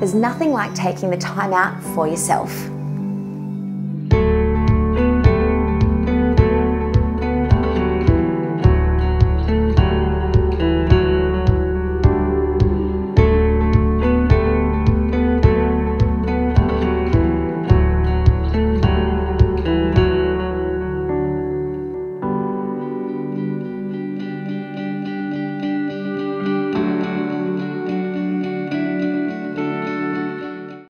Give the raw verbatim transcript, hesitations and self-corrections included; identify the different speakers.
Speaker 1: There's nothing like taking the time out for yourself.